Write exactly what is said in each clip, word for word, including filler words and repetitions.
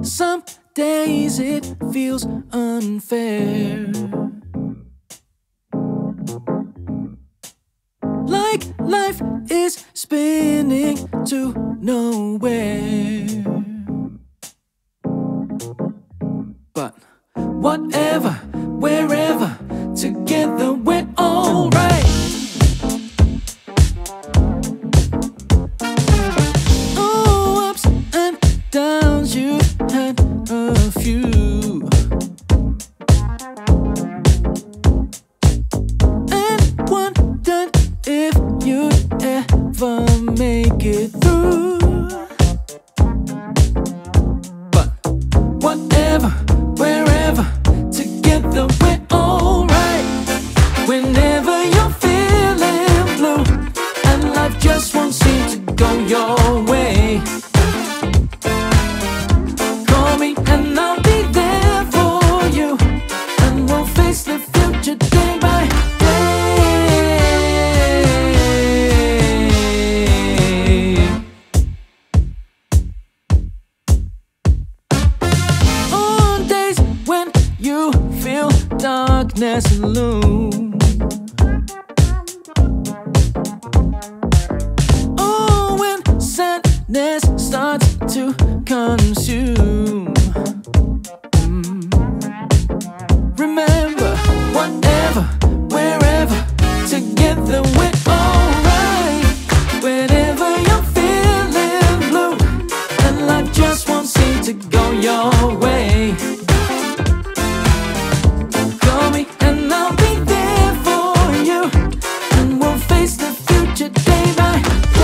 Some days it feels unfair, like life is spinning to nowhere. But whatever, wherever, together we're alright. Oh, ups and downs, you had a few, and wondered if you'd ever make it through. But whatever, wherever, together we're alright. Whenever you're feeling blue and life just won't seem to go your way, call me and I'll be there for you, and we'll face the future day by day. On days when you feel darkness loom, oh, when sadness starts to consume, mm. Remember, whatever, wherever, together we're alright. Whenever you're feeling blue and life just won't seem to go your way, call me and I'll be there for you, and we'll face the future day by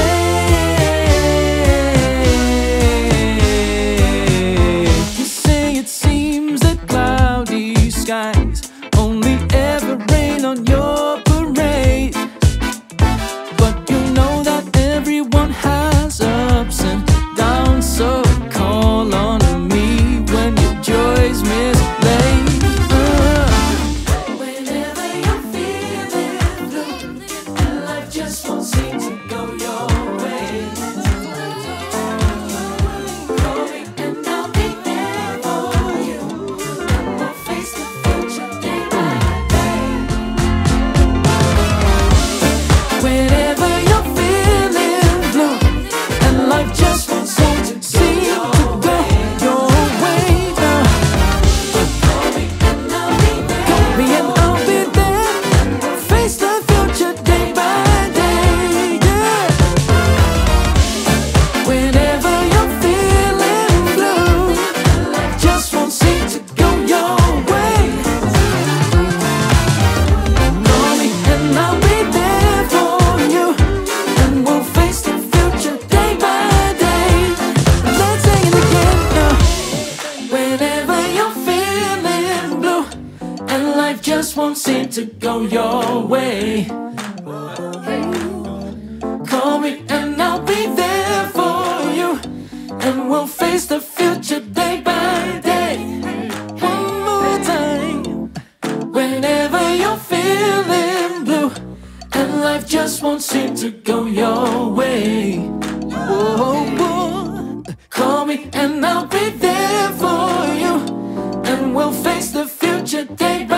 day. You say it seems that cloudy skies only ever rain on your parade, but you know that everyone has ups and downs, so call on me when your joy's mislaid. Whenever you're feeling blue and life just won't seem to go your way, call me and I'll be there for you, and we'll face the future day by day. Whenever you're feeling blue and life just won't seem to seem to go your way now, call me and I'll be there. Call me and I'll be there. Face the future day by day. Yeah. Whenever you're feeling blue, life just won't seem to go your way, call me and I'll be there for you, and we'll face the future day by day. Let's sing it again now. Whenever you're feeling blue and life just won't seem to go your way, call me and I'll be there for you, and we'll face the future day by day. One more time. Whenever you're feeling blue and life just won't seem to go your way, oh, oh, call me and I'll be there for you, and we'll face the future day by day.